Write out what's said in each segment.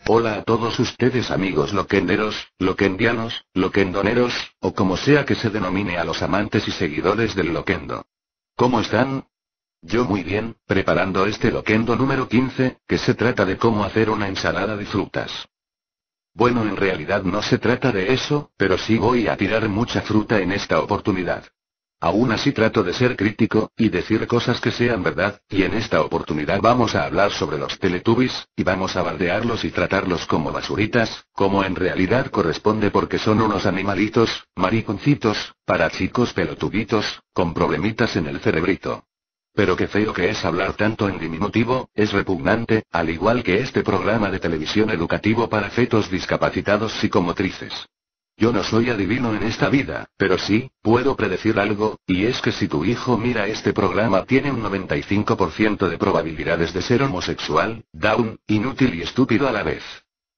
Hola a todos ustedes amigos loquenderos, loquendianos, loquendoneros, o como sea que se denomine a los amantes y seguidores del loquendo. ¿Cómo están? Yo muy bien, preparando este loquendo número 15, que se trata de cómo hacer una ensalada de frutas. Bueno, en realidad no se trata de eso, pero sí voy a tirar mucha fruta en esta oportunidad. Aún así trato de ser crítico, y decir cosas que sean verdad, y en esta oportunidad vamos a hablar sobre los Teletubbies, y vamos a bardearlos y tratarlos como basuritas, como en realidad corresponde porque son unos animalitos, mariconcitos, para chicos pelotubitos, con problemitas en el cerebrito. Pero qué feo que es hablar tanto en diminutivo, es repugnante, al igual que este programa de televisión educativo para fetos discapacitados psicomotrices. Yo no soy adivino en esta vida, pero sí, puedo predecir algo, y es que si tu hijo mira este programa tiene un 95% de probabilidades de ser homosexual, down, inútil y estúpido a la vez.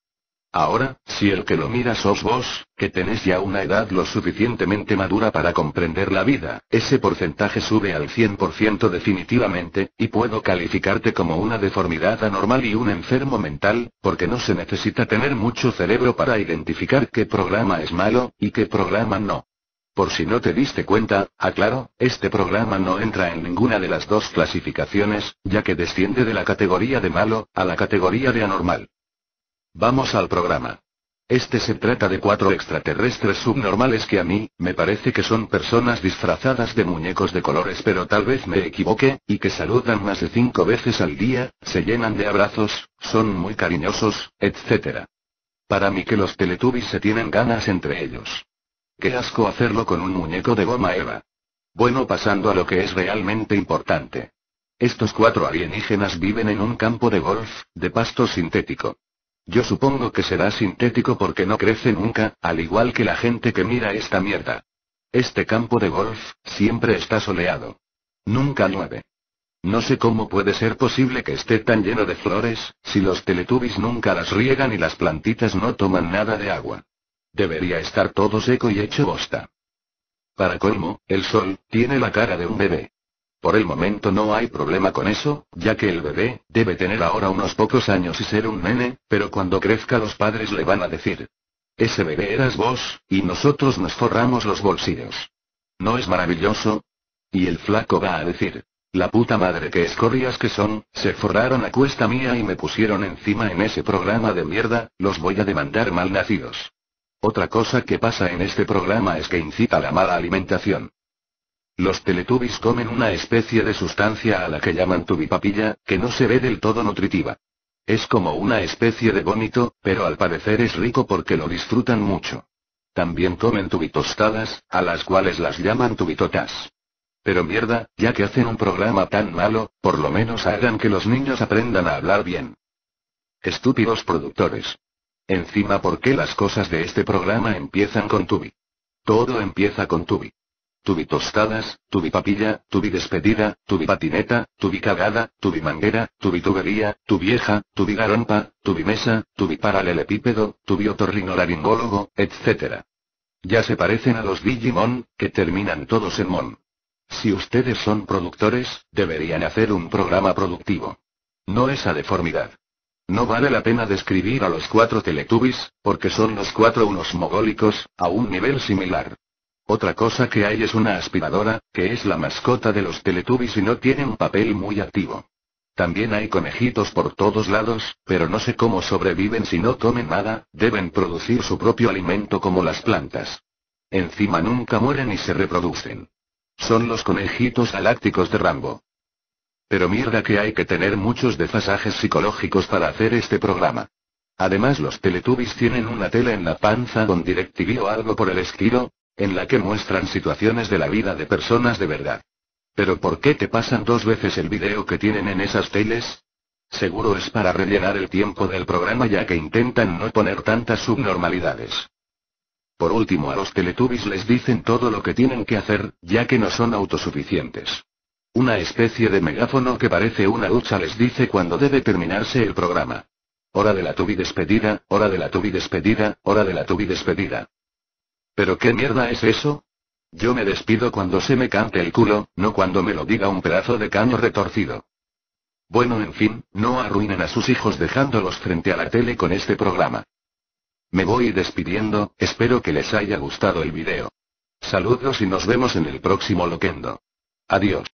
Ahora, si el que lo mira sos vos, que tenés ya una edad lo suficientemente madura para comprender la vida, ese porcentaje sube al 100% definitivamente, y puedo calificarte como una deformidad anormal y un enfermo mental, porque no se necesita tener mucho cerebro para identificar qué programa es malo, y qué programa no. Por si no te diste cuenta, aclaro, este programa no entra en ninguna de las dos clasificaciones, ya que desciende de la categoría de malo, a la categoría de anormal. Vamos al programa. Se trata de 4 extraterrestres subnormales que a mí, me parece que son personas disfrazadas de muñecos de colores pero tal vez me equivoque, y que saludan más de 5 veces al día, se llenan de abrazos, son muy cariñosos, etc. Para mí que los Teletubbies se tienen ganas entre ellos. Qué asco hacerlo con un muñeco de goma eva. Bueno, pasando a lo que es realmente importante. Estos 4 alienígenas viven en un campo de golf, de pasto sintético. Yo supongo que será sintético porque no crece nunca, al igual que la gente que mira esta mierda. Este campo de golf, siempre está soleado. Nunca llueve. No sé cómo puede ser posible que esté tan lleno de flores, si los Teletubbies nunca las riegan y las plantitas no toman nada de agua. Debería estar todo seco y hecho bosta. Para colmo, el sol, tiene la cara de un bebé. Por el momento no hay problema con eso, ya que el bebé, debe tener ahora unos pocos años y ser un nene, pero cuando crezca los padres le van a decir: ese bebé eras vos, y nosotros nos forramos los bolsillos. ¿No es maravilloso? Y el flaco va a decir: la puta madre que escorrias que son, se forraron a cuesta mía y me pusieron encima en ese programa de mierda, los voy a demandar malnacidos. Otra cosa que pasa en este programa es que incita la mala alimentación. Los Teletubbies comen una especie de sustancia a la que llaman tubipapilla, que no se ve del todo nutritiva. Es como una especie de vómito, pero al parecer es rico porque lo disfrutan mucho. También comen tubitostadas, a las cuales las llaman tubitotas. Pero mierda, ya que hacen un programa tan malo, por lo menos hagan que los niños aprendan a hablar bien. Estúpidos productores. Encima, ¿por qué las cosas de este programa empiezan con tubi? Todo empieza con tubi. Tubi tostadas, tubi papilla, tubi despedida, tubi patineta, tubi cagada, tubi manguera, tubi tubería, tu vieja, tubi garompa, tubi mesa, tubi paralelepípedo, tubi otorrinolaringólogo, etc. Ya se parecen a los Digimon, que terminan todos en mon. Si ustedes son productores, deberían hacer un programa productivo. No esa deformidad. No vale la pena describir a los 4 Teletubbies, porque son los 4 unos mogólicos, a un nivel similar. Otra cosa que hay es una aspiradora, que es la mascota de los Teletubbies y no tiene un papel muy activo. También hay conejitos por todos lados, pero no sé cómo sobreviven si no comen nada, deben producir su propio alimento como las plantas. Encima nunca mueren y se reproducen. Son los conejitos galácticos de Rambo. Pero mierda que hay que tener muchos desfasajes psicológicos para hacer este programa. Además los Teletubbies tienen una tela en la panza con DirecTV o algo por el estilo, en la que muestran situaciones de la vida de personas de verdad. ¿Pero por qué te pasan 2 veces el video que tienen en esas teles? Seguro es para rellenar el tiempo del programa ya que intentan no poner tantas subnormalidades. Por último, a los Teletubbies les dicen todo lo que tienen que hacer, ya que no son autosuficientes. Una especie de megáfono que parece una ducha les dice cuando debe terminarse el programa. Hora de la tubi despedida, hora de la tubi despedida, hora de la tubi despedida. ¿Pero qué mierda es eso? Yo me despido cuando se me cante el culo, no cuando me lo diga un pedazo de caño retorcido. Bueno, en fin, no arruinen a sus hijos dejándolos frente a la tele con este programa. Me voy despidiendo, espero que les haya gustado el video. Saludos y nos vemos en el próximo Loquendo. Adiós.